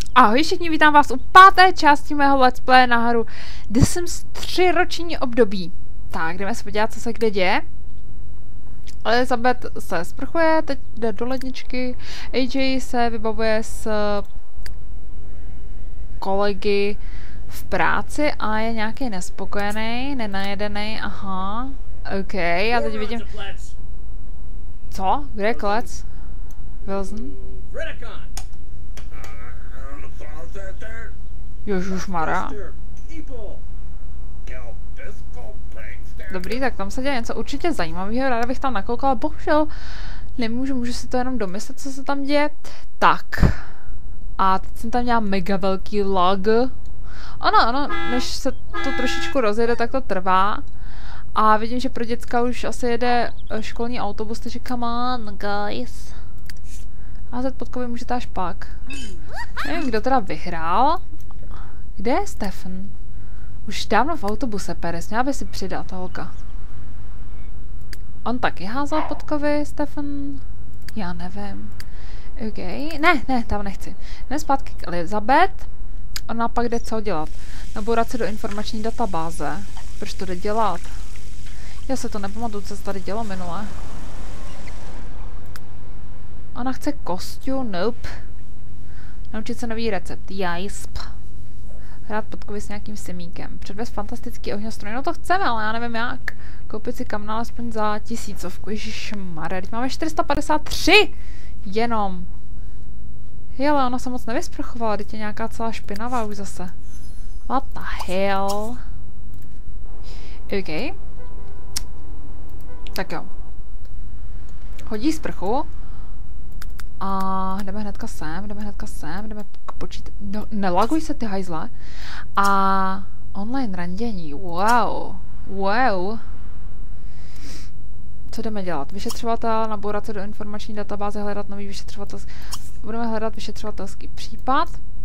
Ahoj všichni, vítám vás u 5. části mého let's play na hru The Sims 3 roční období. Tak, jdeme se podívat, co se kde děje. Elizabeth se sprchuje, teď jde do ledničky. AJ se vybavuje s kolegy v práci a je nějaký nespokojený, nenajedený, aha. OK, já teď vidím... Co? Kde je klec? Wilson? Ježišmarja. Dobrý, tak tam se děje něco určitě zajímavého, ráda bych tam nakoukala, bohužel můžu si to jenom domyslet, co se tam děje. Tak. A teď jsem tam měla mega velký lag. Ano, než se to trošičku rozjede, tak to trvá. A vidím, že pro děcka už asi jede školní autobus, takže come on, guys. Házet podkovy můžete až pak. Nevím, kdo teda vyhrál. Kde je Stefan? Už dávno v autobuse, Perez. Měla by si přidat, holka. On taky házel podkovy, Stefan? Já nevím. OK. Ne, tam nechci. Jdeme zpátky k Elizabeth. Ona pak jde co dělat. Nabourat se do informační databáze. Proč to jde dělat? Já se to nepamatuju, co se tady dělo minule. Ona chce kostým, nope. Naučit se nový recept, jajsp. Hrát podkovy s nějakým semíkem. Předvést fantastický ohňostroj, no to chceme, ale já nevím jak. Koupit si kamna alespoň za 1000. Ježišmarja, teď máme 453! Jenom. Hele, ona se moc nevysprchovala, teď je nějaká celá špinavá už zase. What the hell? OK. Tak jo. Hodí sprchu. A jdeme hnedka sem, jdeme počítat. No, nelaguj se ty hajzle. A online randění, wow. Co jdeme dělat? Vyšetřovatel, nabourat se do informační databáze, hledat nový vyšetřovatelský... Budeme hledat vyšetřovatelský případ.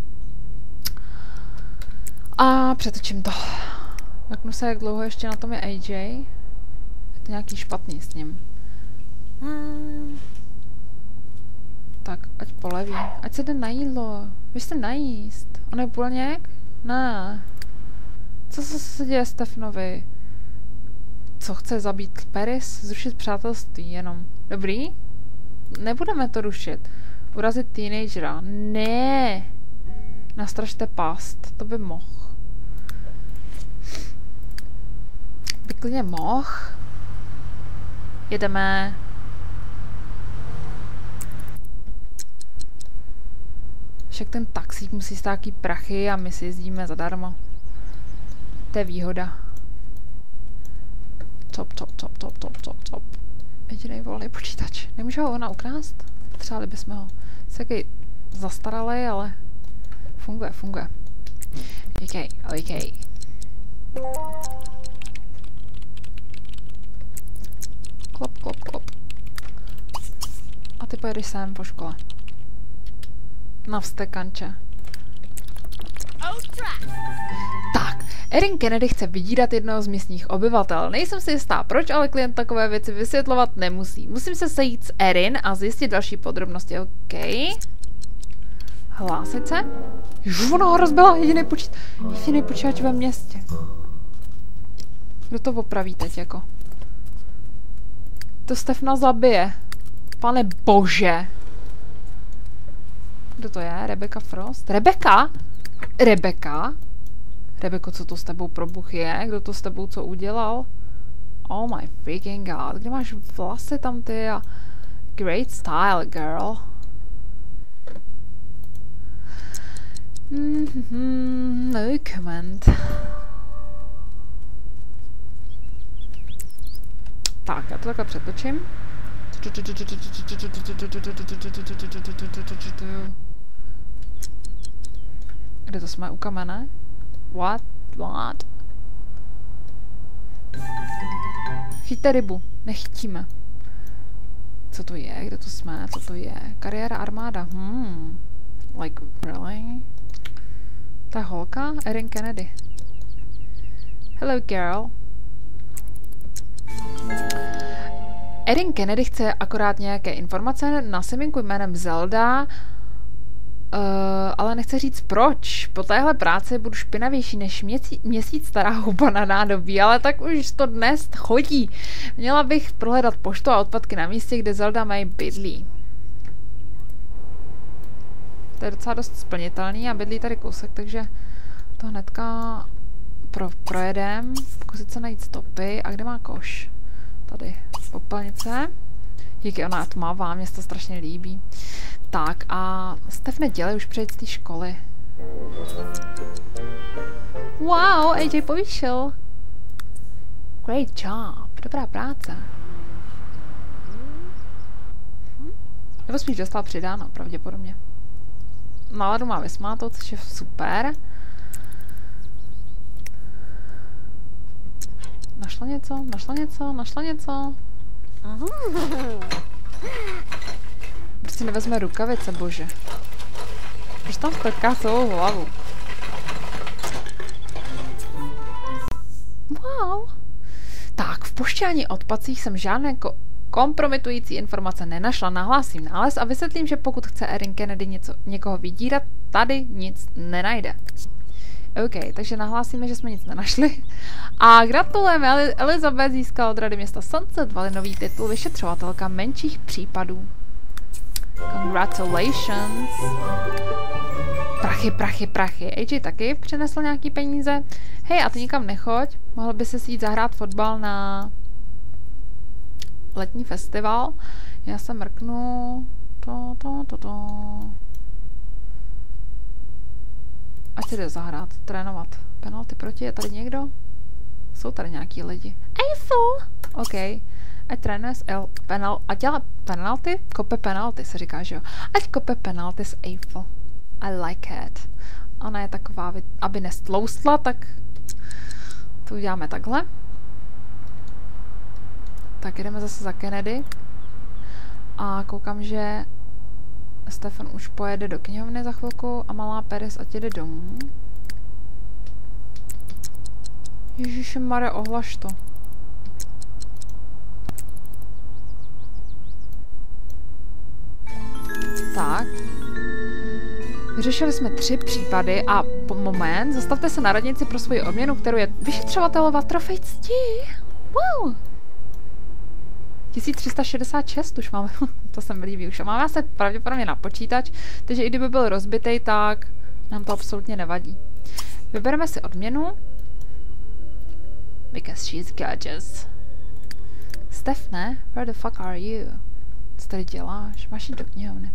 A přetočím to. Mrknu se, jak dlouho ještě na tom je AJ. Je to nějaký špatný s ním. Tak, ať poleví. Ať se jde na jídlo. Běž se najíst. On je půlněk? Ne. Co se děje Stefanovi? Co chce zabít Paris? Zrušit přátelství jenom. Dobrý? Nebudeme to rušit. Urazit teenagera. Ne. Nastražte past. To by mohl. By klidně mohl. Jedeme. Však ten taxík musí stát taky prachy a my si jezdíme zadarmo. To je výhoda. Top. Jedinej volný počítač. Nemůže ho ona ukrást? Potřebovali bychom ho. Je takový zastaralej, ale funguje. OK. Klop. A ty pojedeš sem po škole. Na vstekanče. Tak, Erin Kennedy chce vydírat jednoho z místních obyvatel. Nejsem si jistá proč, ale klient takové věci vysvětlovat nemusí. Musím se sejít s Erin a zjistit další podrobnosti. OK. Hlásit se? Ježiš, ona ho rozbila, jediný počítač ve městě. Kdo to opraví teď jako? To Stefana zabije. Pane bože. Kdo to je? Rebecca Frost? Rebecca? Rebeko, co to s tebou pro Bůh je? Kdo to s tebou co udělal? Oh my freaking god. Kde máš vlasy tam ty a... Great style, girl. No comment. Tak, já to takhle přetočím. Kde to jsme? U kamene? What? Chyťte rybu. Nechytíme. Co to je? Kde to jsme? Co to je? Kariéra armáda. Like, really? Ta holka? Erin Kennedy. Hello, girl. Erin Kennedy chce akorát nějaké informace na semínku jménem Zelda. Ale nechci říct proč. Po téhle práci budu špinavější než měsíc stará huba na nádobí, ale tak už to dnes chodí. Měla bych prohledat poštu a odpadky na místě, kde Zelda May bydlí. To je docela dost splnitelný a bydlí tady kousek, takže to hnedka projedem. Pokusit se najít stopy. A kde má koš? Tady popelnice. Díky, ona je tmavá, mě se to strašně líbí. Tak a Stef nedělej už přejít z té školy. Wow, AJ povýšil. Great job, dobrá práce. Nebo spíš dostal přidáno, pravděpodobně. Náladu má vysmátou, což je super. Našla něco, našla něco, našla něco. Prostě nevezme rukavice, bože. Proč tam strká celou hlavu? Wow. Tak, v poště ani odpadcích jsem žádné kompromitující informace nenašla. Nahlásím nález a vysvětlím, že pokud chce Erin Kennedy někoho vydírat, tady nic nenajde. OK, takže nahlásíme, že jsme nic nenašli. A gratulujeme, Elizabeth získala od Rady města Sunset Valley nový titul vyšetřovatelka menších případů. Congratulations. Prachy, prachy, prachy. AJ taky přinesl nějaký peníze. Hej, a ty nikam nechoď. Mohl by se jít zahrát fotbal na letní festival. Já se mrknu. Ať se jde zahrát, trénovat. Penalty proti, je tady někdo? Jsou tady nějaký lidi. Eiffel! OK. Ať trénuje s ať dělá penalty? Kope penalty se říká, že jo? Ať kope penalty s Eiffel. I like it. Ona je taková, aby nestloustla, tak to uděláme takhle. Tak jdeme zase za Kennedy. A koukám, že Stefan už pojede do knihovny za chvilku a malá Paris ať jde domů. Ježišmarja, ohlaš to. Tak. Vyřešili jsme 3 případy a moment, zastavte se na radnici pro svoji odměnu, kterou je vyšetřovatelova trofej cti. Wow. 1366 už máme, to se mi líbí už. A máme asi pravděpodobně na počítač, takže i kdyby byl rozbitej, tak nám to absolutně nevadí. Vybereme si odměnu. Because she's gorgeous. Stefne, where the fuck are you? Co tady děláš? Máš jít do knihovny.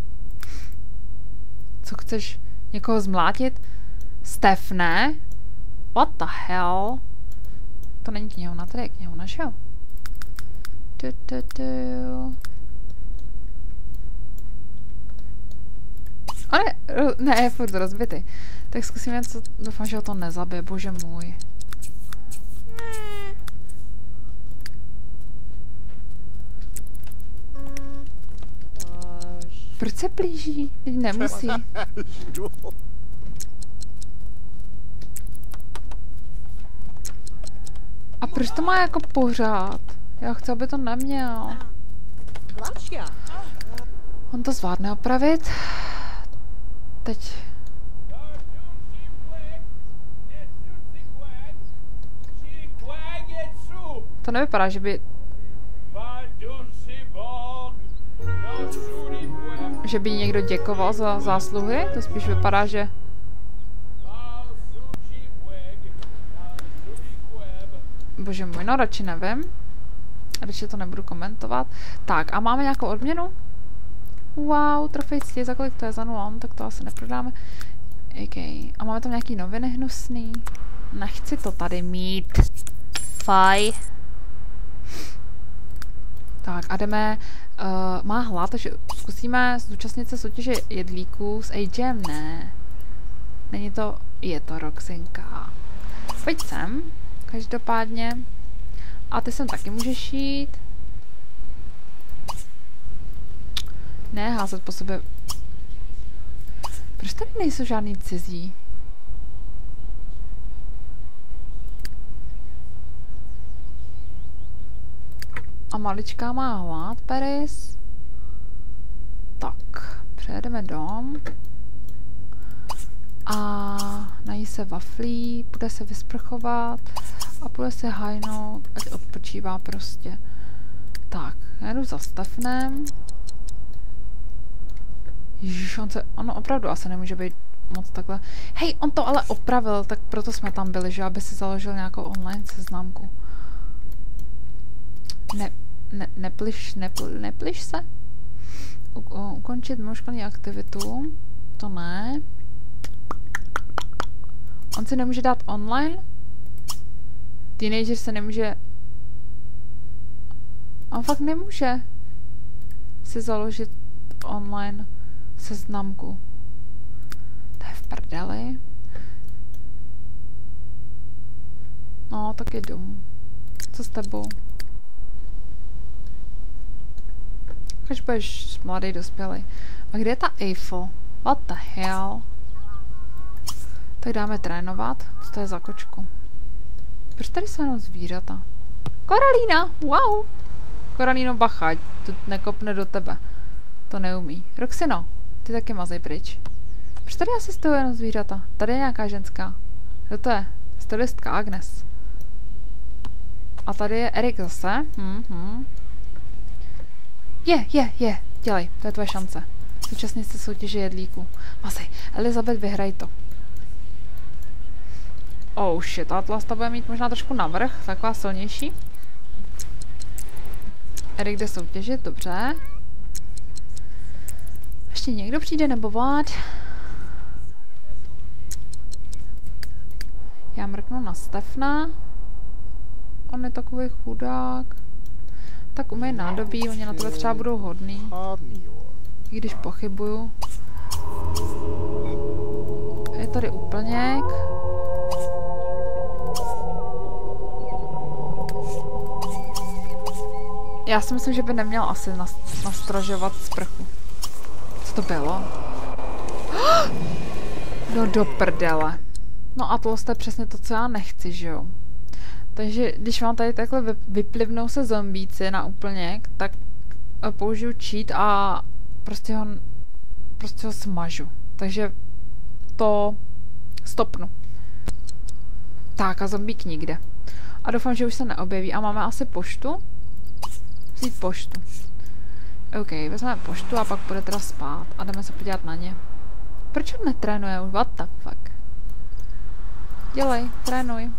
Co chceš? Někoho zmlátit? Stefne? What the hell? To není knihovna, tady je knihovna, že jo? Ne, je furt rozbitý. Tak zkusíme něco, doufám, že ho to nezabije, bože můj. Proč se blíží? Teď nemusí. A proč to má jako pořád? Já chci, aby to neměl. On to zvládne opravit. Teď. To nevypadá, že by... Že by někdo děkoval za zásluhy. To spíš vypadá, že... Bože můj, no radši nevím. Radši to nebudu komentovat. Tak, a máme nějakou odměnu? Wow, trofej cti, za kolik to je? Za 0, tak to asi neprodáme. Okay. A máme tam nějaký noviny hnusný? Nechci to tady mít. Faj. Tak a jdeme, má hlad, takže zkusíme zúčastnit se soutěže jedlíků s AJem, ne. Není to, je to Roxinka. Pojď sem, každopádně. A ty sem taky můžeš jít. Ne, házet po sobě. Proč tady nejsou žádný cizí? A maličká má hlad, Paris. Tak, přejedeme dom. a nají se waflí, bude se vysprchovat a bude se hajnout, ať odpočívá prostě. Tak, já jdu za Stefnem. Ježiš, ono opravdu asi nemůže být moc takhle. Hej, on to ale opravil, tak proto jsme tam byli, že aby si založil nějakou online seznamku. Nepliš se? Ukončit mimoškolní aktivitu? To ne. On si nemůže dát online? Teenager se nemůže... On fakt nemůže si založit online seznamku. To je v prdeli. No, tak jdu. Co s tebou? Když budeš mladý, dospělý. A kde je ta Eiffel? What the hell? Tak dáme trénovat. Co to je za kočku? Proč tady jsou jenom zvířata? Koralína! Wow! Koralíno, bacha, to nekopne do tebe. To neumí. Roxino, ty taky mazej pryč. Proč tady asi stojí jenom zvířata? Tady je nějaká ženská. Kdo to je? Stylistka Agnes. A tady je Erik zase. Je. Dělej, to je tvoje šance. Současně jste soutěže jedlíků. Mazej, Elizabeth, vyhraj to. Oh shit, Atlas ta bude mít možná trošku navrch, taková silnější. Erik jde soutěžit, dobře. Ještě někdo přijde nebo what? Já mrknu na Stefna. On je takový chudák. Tak umej nádobí, oni na tebe třeba budou hodný. I když pochybuju. Je tady úplněk. Já si myslím, že by neměl asi nastražovat sprchu. Co to bylo? No do prdele. No a to je přesně to, co já nechci, že jo? Takže když vám tady takhle vyplivnou se zombíci na úplněk, tak použiju cheat a prostě ho smažu. Takže to stopnu. Tak a zombík nikde. A doufám, že už se neobjeví. A máme asi poštu? Vzít poštu. OK, vezmeme poštu a pak bude teda spát. A jdeme se podívat na ně. Proč on netrénuje už? What the fuck? Dělej, trénuj.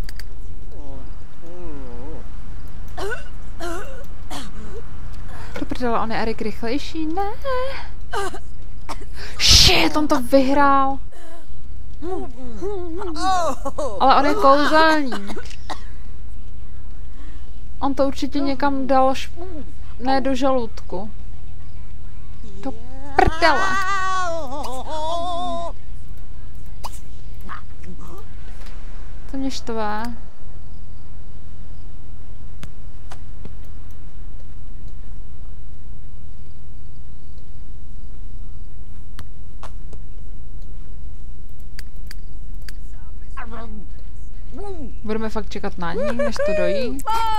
Do prdele, on je Erik rychlejší? Ne. Shit, on to vyhrál. Ale on je kouzelník. On to určitě někam dal ne do žaludku. Do prdele. To mě štve. Budeme fakt čekat na ní, než to dojí.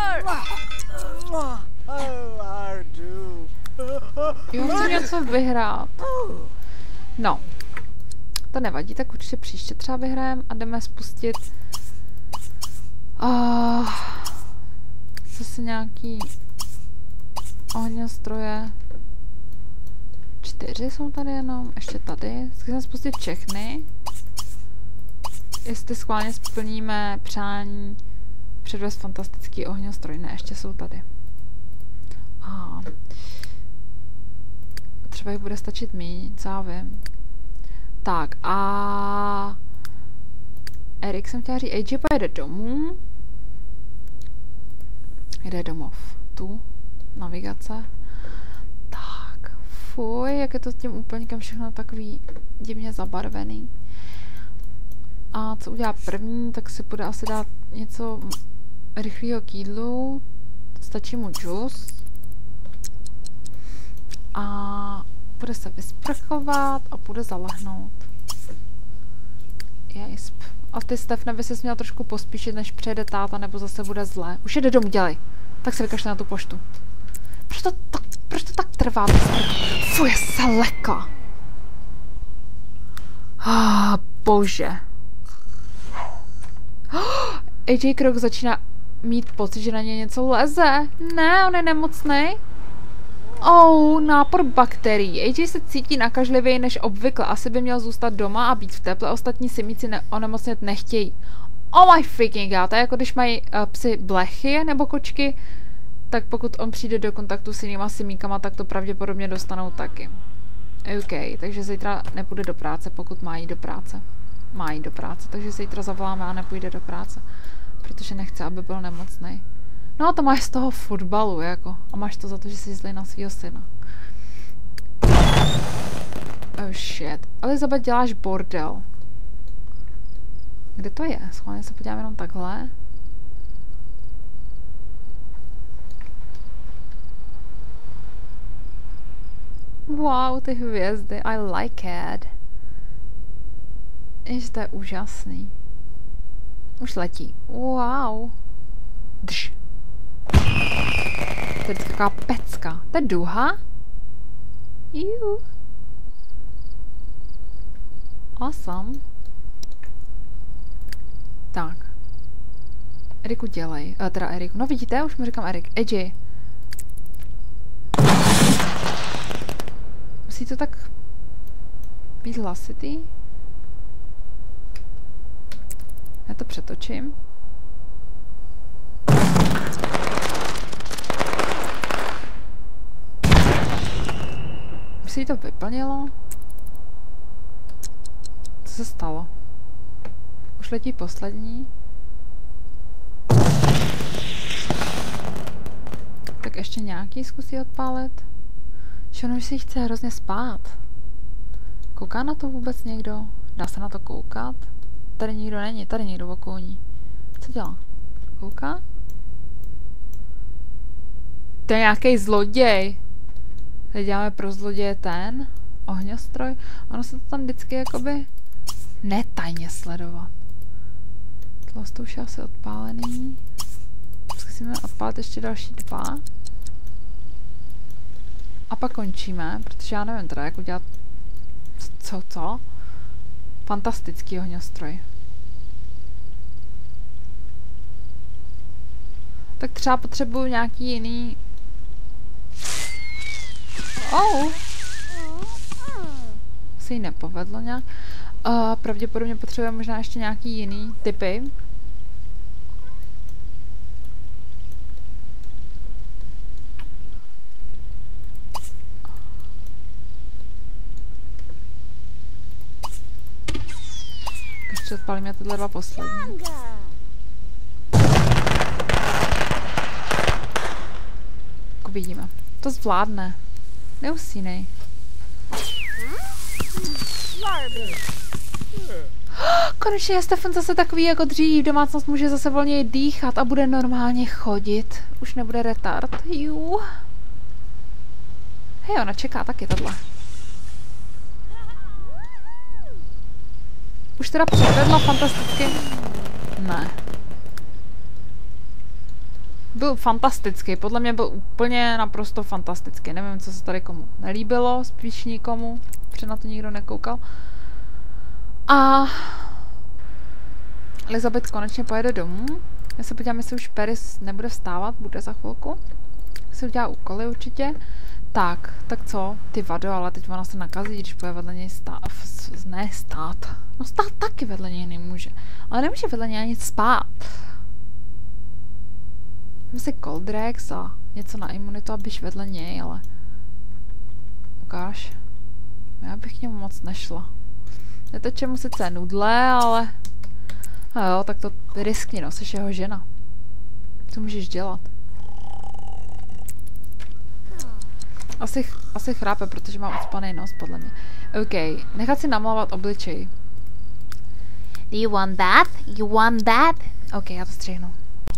Jo, chci něco vyhrát. No. To nevadí, tak určitě příště třeba vyhrajeme a jdeme spustit zase nějaký ohňostroje. 4 jsou tady jenom, ještě tady. Zkusíme spustit všechny. Jestli schválně splníme přání předvést fantastický ohňostroj. Ne, ještě jsou tady. A třeba jich bude stačit míň, co já vím. Tak a Erik jsem chtěla říct, AJ pojede domů. Jde domov. Tu. Navigace. Tak. Fuj, jak je to s tím úplníkem všechno takový divně zabarvený. A co udělá první, tak si bude asi dát něco rychlého k jídlu. Stačí mu džus. A bude se vysprchovat a bude zalehnout. Jesp. A ty, Stefne, by ses měl trošku pospíšit, než přijede táta, nebo zase bude zlé. Už jde domů, dělej. Tak se vykašle na tu poštu. Proč to tak trvá? Fuj, seleka. bože. AJ Krok začíná mít pocit, že na ně něco leze. Ne, on je nemocnej. Nápor bakterií. AJ se cítí nakažlivěji než obvykle. Asi by měl zůstat doma a být v teple. Ostatní simíci onemocnět nechtějí. Oh my freaking god. To je jako když mají psi blechy nebo kočky, tak pokud on přijde do kontaktu s jinýma simíkama, tak to pravděpodobně dostanou taky. OK, takže zítra nepůjde do práce, pokud má jít do práce. Má jít do práce, takže zítra zavoláme a nepůjde do práce. Protože nechce, aby byl nemocnej. No a to máš z toho fotbalu, jako. A máš to za to, že jsi zlý na svýho syna. Oh shit. Elizabeth, děláš bordel. Kde to je? Schválně se podívám jenom takhle. Wow, ty hvězdy. I like it. Ježiš, to je úžasný. Už letí. Wow. Drž. To je taková pecka. To je duha? Juhu. Awesome. Tak. Eriku, dělej. Teda Eriku. No vidíte, už mu říkám Erik. AJ. Musí to tak být hlasitý? Já to přetočím. Už se jí to vyplnilo? Co se stalo? Už letí poslední. Tak ještě nějaký zkusí odpálit. Že už si chce hrozně spát. Kouká na to vůbec někdo? Dá se na to koukat? Tady nikdo není, tady někdo okolo ní. Co dělá? Kouká? To je nějaký zloděj. Teď děláme pro zloděje ten ohňostroj. Ono se to tam vždycky jakoby netajně sledovat. Tohle to už je asi odpálený. Zkusíme odpálit ještě další 2. A pak končíme, protože já nevím teda, jak udělat co? Fantastický ohňostroj. Tak třeba potřebuju nějaký jiný... Se jí nepovedlo nějak. Pravděpodobně potřebujeme možná ještě nějaký jiný typy. Ještě odpálíme tyhle 2 poslední. Tak uvidíme. To zvládne. Neusínej. Konečně je Stefan zase takový jako dřív. Domácnost může zase volněji dýchat a bude normálně chodit. Už nebude retard. Jú. Hej, ona čeká taky tohle. Už teda předvedla fantasticky. Ne. Byl fantastický, podle mě byl úplně naprosto fantastický. Nevím, co se tady komu nelíbilo, spíš nikomu, protože na to nikdo nekoukal. A Elizabeth konečně pojede domů. Já se podívám, jestli už Paris nebude vstávat, bude za chvilku. Si udělá úkoly určitě. Tak co? Ty vado, ale teď ona se nakazí, když půjde vedle něj stát. No stát taky vedle něj nemůže. Ale nemůže vedle něj ani spát. Mám si Coldrex a něco na imunitu, abyš vedle něj, ale... Ukáž. Já bych k němu moc nešla. Neteče mu sice nudle, ale... A jo, tak to riskni, no, jsi jeho žena. Co můžeš dělat? Asi chrápe, protože má ucpaný nos, podle mě. OK, nechat si namalovat obličej. Do you want that? You want that? OK, já to střihnu.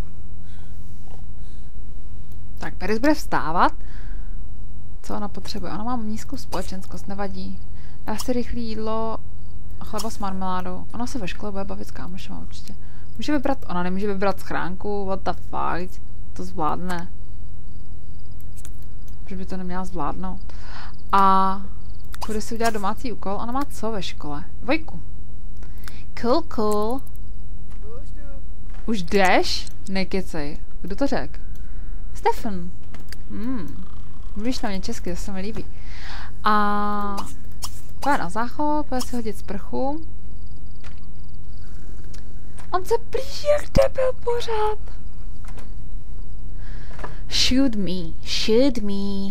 Tak, Paris bude vstávat. Co ona potřebuje? Ona má nízkou společenskost, nevadí. Dá si rychlé jídlo a chleba s marmeládou. Ona se ve škole bude bavit s kámošema určitě. Může vybrat, ona nemůže vybrat schránku, what the fuck, to zvládne. Že by to neměla zvládnout. A bude si udělat domácí úkol. Ona má co ve škole? 2. Cool, cool. Už jdeš? Nekecej. Kdo to řekl? Stefan. Mluvíš na mě česky, to se mi líbí. A pojď na záchod, pojď si hodit sprchu. On se blíží jak debil pořád. Shoot me, shoot me.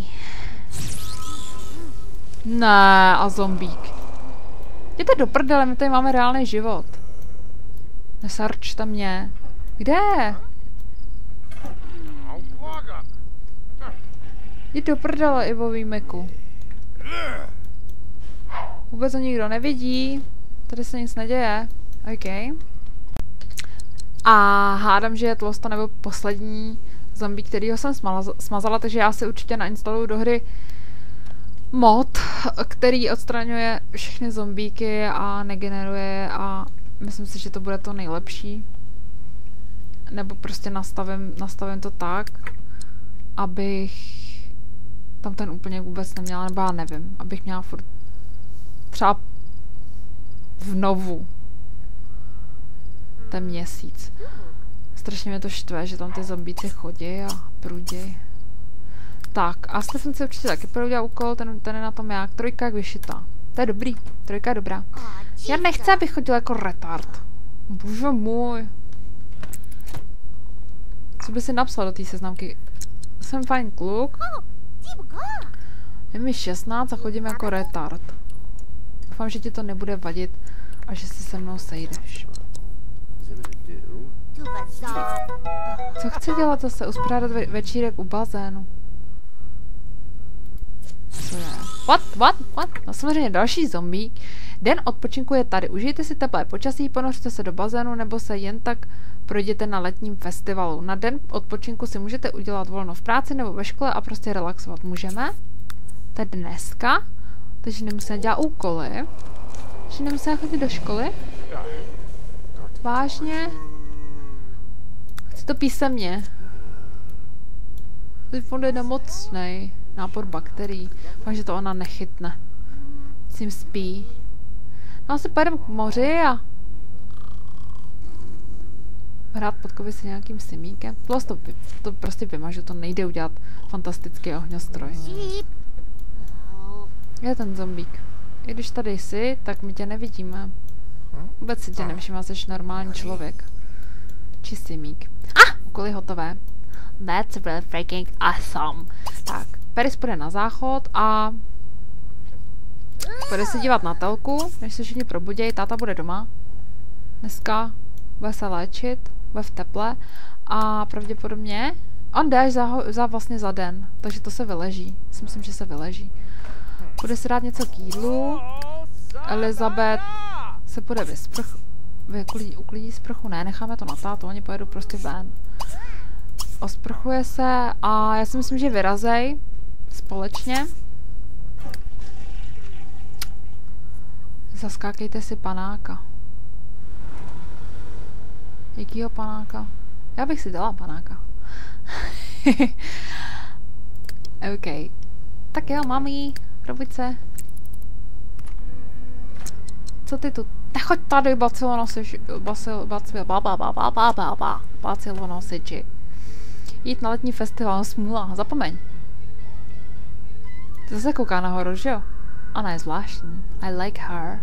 Ne, a zombík. Jděte do prdele, my tady máme reálný život. Nesarčte mě. Kde? Jdi do prdele, Ivový meku. Vůbec ho nikdo nevidí. Tady se nic neděje. OK. A hádám, že je Tlosta nebo poslední zombie, kterýho jsem smazala, takže já si určitě nainstaluju do hry mod, který odstraňuje všechny zombíky a negeneruje a myslím si, že to bude to nejlepší. Nebo prostě nastavím to tak, abych tam ten úplně vůbec neměla, nebo já nevím, abych měla furt třeba vnovu ten měsíc. Strašně mě to štve, že tam ty zombíci chodí a prudí. Tak, a Stefan si určitě taky udělal úkol, ten je na tom jak. Trojka jak vyšitá. To je dobrý, trojka je dobrá. Já nechci, abych chodil jako retard. Bože můj. Co by si napsal do té seznamky? Jsem fajn kluk. Je mi 16 a chodím jako retard. Doufám, že ti to nebude vadit a že si se mnou sejdeš. Co chci dělat zase? Uspořádat večírek u bazénu. Co je? What? No samozřejmě další zombík. Den odpočinku je tady. Užijte si teplé počasí, ponořte se do bazénu nebo se jen tak projděte na letním festivalu. Na den odpočinku si můžete udělat volno v práci nebo ve škole a prostě relaxovat. Můžeme? To je dneska. Takže nemusíme dělat úkoly. Takže nemusíme chodit do školy. Vážně? Chci to písemně. Fond je nemocnej. Nápor bakterií. Takže to ona nechytne. S ním spí. No asi pojedeme k moři a hrát podkovy s nějakým simíkem. To prostě vymažu, to nejde udělat fantastický ohňostroj. Je ten zombík. I když tady jsi, tak my tě nevidíme. Vůbec si tě nevšimá, jsi normální člověk. Či simík. Úkoly hotové. That's really freaking awesome. Tak, Paris půjde na záchod a půjde se dívat na telku, než se všichni probudějí. Táta bude doma. Dneska bude se léčit, bude v teple a pravděpodobně on jde až vlastně za den, takže to se vyleží. Myslím, že se vyleží. Půjde si dát něco k jídlu. Elizabeth se půjde uklidí sprchu. Ne, necháme to na tátu, oni pojedou prostě ven. Osprchuje se a já si myslím, že vyrazej společně. Zaskákejte si panáka. Jakýho panáka? Já bych si dala panáka. OK. Tak jo, mami, robice. Co ty tu? Nechoď tady, bacilonosiči. Jít na letní festival, smůla, zapomeň. Ty zase kouká nahoru, že jo? Ona je zvláštní. I like her.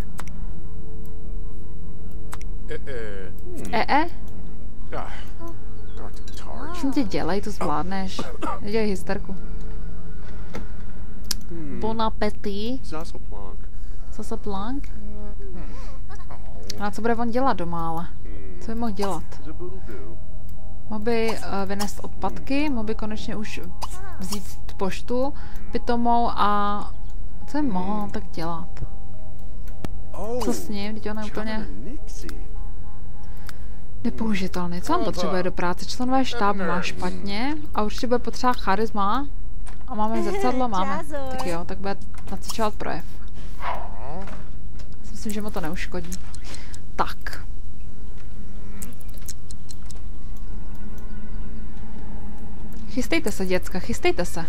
Čím tě dělej, to zvládneš. Nedělej hysterku. Bon appétit. Zase plank. A co bude on dělat doma, ale? Co by mohl dělat? Mohl by vynést odpadky, mohl by konečně už vzít poštu pitomou a co je mohl tak dělat? Co s ním? Teď on je úplně nepoužitelný. Co on potřebuje do práce? Členové štábu má špatně a určitě bude potřebovat charisma. A máme zrcadlo? Máme. Tak jo, tak bude nacvičovat projev. Myslím, že mu to neuškodí. Tak. Chystejte se, děcka, chystejte se.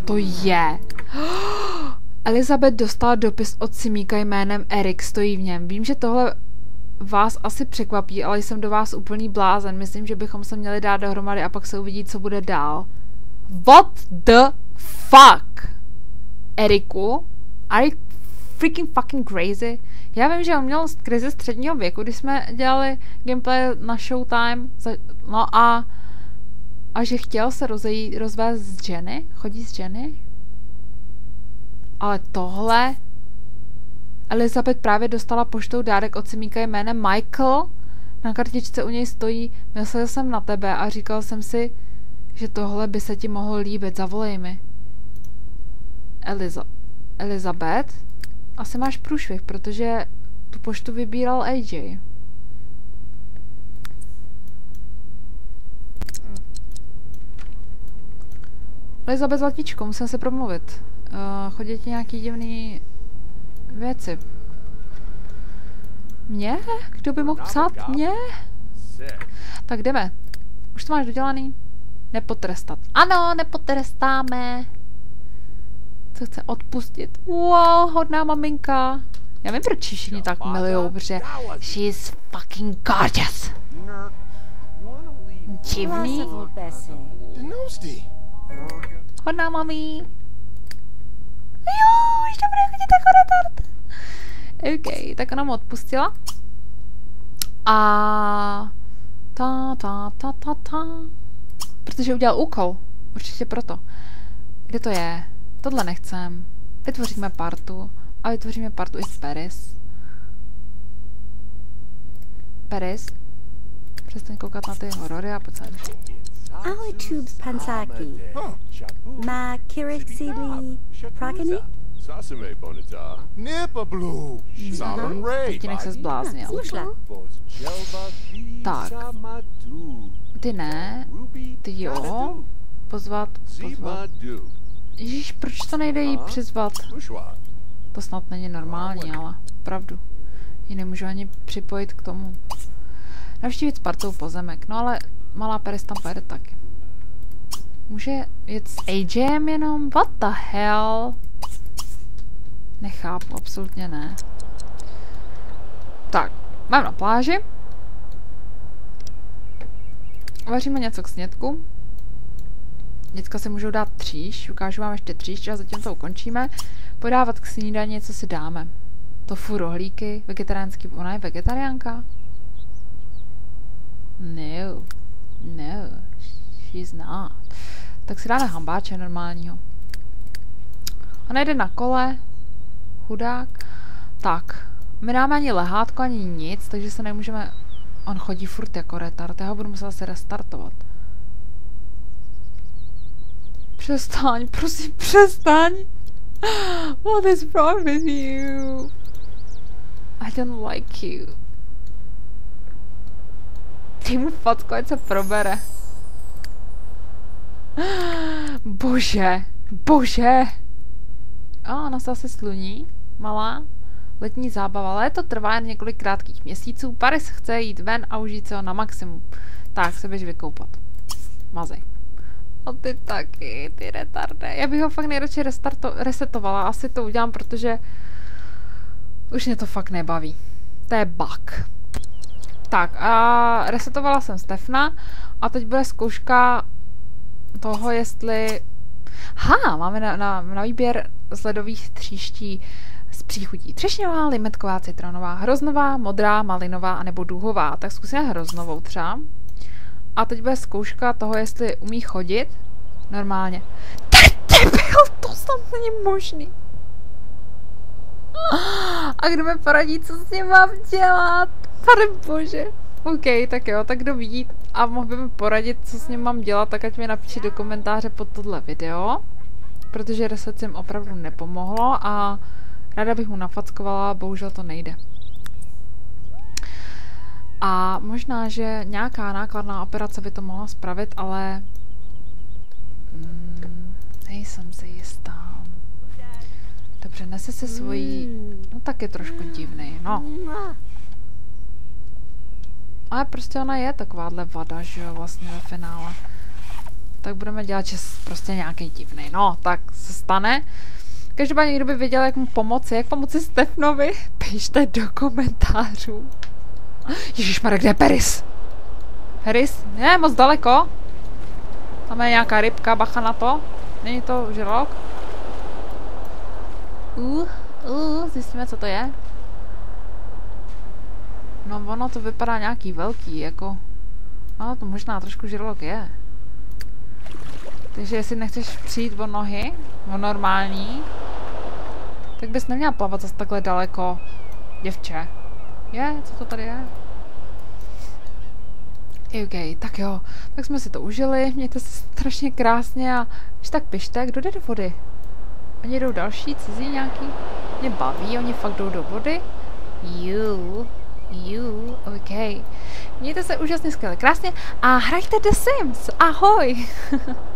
to je? Elizabeth dostala dopis od Simíka jménem Erik, stojí v něm. Vím, že tohle vás asi překvapí, ale jsem do vás úplný blázen. Myslím, že bychom se měli dát dohromady a pak se uvidí, co bude dál. What the fuck? Eriku? Are you freaking fucking crazy? Já vím, že on měl krizi středního věku, když jsme dělali gameplay na Showtime. No a že chtěl se rozvést s Jenny? Chodí s Jenny? Ale tohle... Elizabeth právě dostala poštou dárek od Simíka jménem Michael. Na kartičce u něj stojí: myslel jsem na tebe a říkal jsem si, že tohle by se ti mohlo líbit. Zavolej mi. Elizabeth? Asi máš průšvih, protože tu poštu vybíral AJ. Elizabeth Zlatíčko, musím se promluvit. Chodí ti nějaký divný věci. Mě? Kdo by mohl psát? Mě? Tak jdeme. Už to máš dodělaný? Nepotrestat. Ano, nepotrestáme. Co chce odpustit? Wow, hodná maminka. Já vím, proč všichni tak milujou, protože she is fucking gorgeous. Divný. Hodná mami. Jo, ještě bude chodit jako retard. OK, tak ona mu odpustila. A... Protože udělal úkol. Určitě proto. Kde to je? Tohle nechcem. Vytvoříme partu. A vytvoříme partu i s Paris. Paris. Přestaň koukat na ty horory a pojď sem. Ahoj tubes pansaki. Ma kirixili pragani? Sasame bonita. Nipa blue. Saran ray. Tatínek se zbláznil. Tak. Ty ne. Ty jo. Pozvat. Ježíš, proč to nejde jí přizvat? To snad není normální, ale pravdu. Ji nemůžu ani připojit k tomu. Navštívit s partou pozemek. No ale malá Paris tam pojede taky. Může jet s AJem jenom? What the hell? Nechápu, absolutně ne. Tak, mám na pláži. Vaříme něco k snědku. Děcka si můžou dát tříš. Ukážu vám ještě tříš a zatím to ukončíme. Podávat k snídani, co si dáme. Tofu, rohlíky, vegetariánský. Ona je vegetariánka? No. No. She's not. Tak si dáme hambáče normálního. Ona jde na kole. Chudák. Tak. My dáme ani lehátko, ani nic, takže se nemůžeme... On chodí furt jako retard. Já ho budu muset asi restartovat. Přestaň, prosím, přestaň. What is wrong with you? I don't like you. Dej mu facku, ať se probere. Bože, bože. Ona se asi sluní, malá. Letní zábava, ale to trvá jen několik krátkých měsíců. Paris chce jít ven a užít se ho na maximum. Tak se běž vykoupat. Mazej. A ty taky, ty retarde. Já bych ho fakt nejradši resetovala. Asi to udělám, protože už mě to fakt nebaví. To je bug. Tak a resetovala jsem Stefna a teď bude zkouška toho, jestli... máme na výběr z ledových tříští z příchutí. Třešňová, limetková, citronová, hroznová, modrá, malinová anebo duhová. Tak zkusíme hroznovou třeba. A teď bude zkouška toho, jestli umí chodit normálně. To snad není možný. A kdo mi poradí, co s ním mám dělat? Pane bože. OK, tak jo, tak kdo vidí a mohl by mi poradit, co s ním mám dělat, tak ať mi napíši do komentáře pod tohle video. Protože reset jim opravdu nepomohlo a ráda bych mu nafackovala, bohužel to nejde. A možná, že nějaká nákladná operace by to mohla spravit, ale nejsem si jistá. Dobře, nese se svojí... No tak je trošku divný, no. Ale prostě ona je takováhle vada, že jo, vlastně ve finále. tak budeme dělat, že prostě nějaký divný. No, tak se stane. Každopádně někdo by věděl, jak mu pomoci, Stefnovi, pište do komentářů. Ježišmarek, kde je Paris? Paris? Ne, moc daleko. Tam je nějaká rybka, bacha na to. Není to žralok? Zjistíme, co to je. No, ono to vypadá nějaký velký, jako... No, to možná trošku žralok je. Takže jestli nechceš přijít o nohy, o normální, tak bys neměla plavat zase takhle daleko, děvče. Co to tady je? OK, tak jo, tak jsme si to užili, mějte se strašně krásně a když tak pište, kdo jde do vody? Oni jdou další, cizí nějaký? Mě baví, oni fakt jdou do vody? OK. Mějte se úžasně skvěle krásně a hrajte The Sims, ahoj!